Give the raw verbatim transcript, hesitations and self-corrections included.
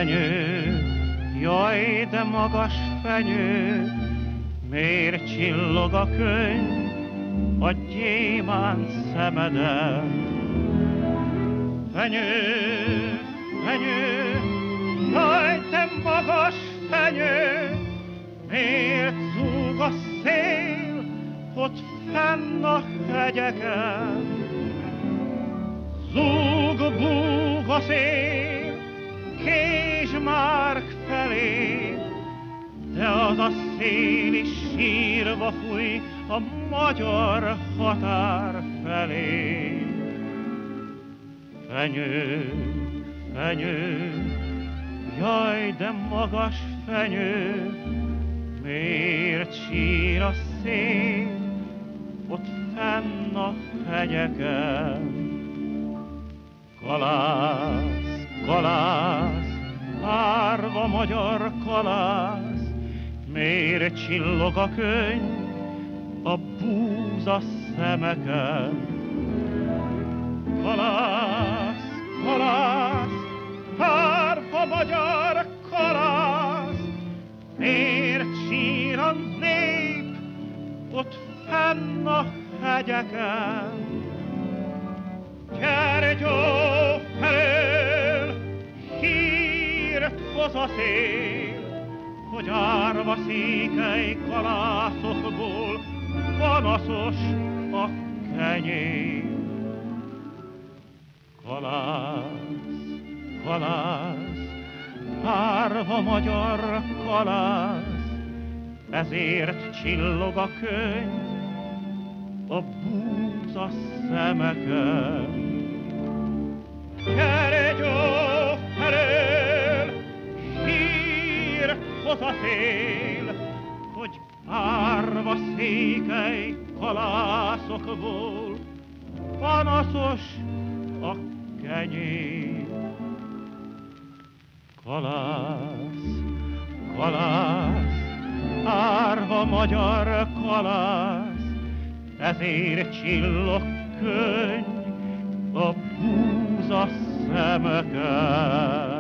fenyő, jaj, de magas fenyő, miért csillog a könyv a gyémánt szemeden? Fenyő, fenyő, jaj, de magas fenyő, miért zúg a szél ott fenn a hegyeken? Zúg, búg a szél Kézsmárk felé, de az a szél is sírva fúj a magyar határ felé. Fenyő, fenyő, jaj, de magas fenyő, miért sír a szél ott fenn a hegyeken? Kalász, kalász, árva magyar kalász, miért csillog a könyv a búza szemeken? Kalász, kalász, árva magyar kalász, miért sír a nép ott fenn a hegyeken? Gyergyó felől hírt hoz a szél, hogy árva székely kalászokból panaszos a kenyér. Kalász, kalász, árva magyar kalász, ezért csillog a könyv a búza szemeken. Gyergyó felől hírt hoz a szél, hogy árva székely kalászokból panaszos a kenyér. Kalász, kalász, árva magyar kalász, ezért csillog könyv a búza szemeken.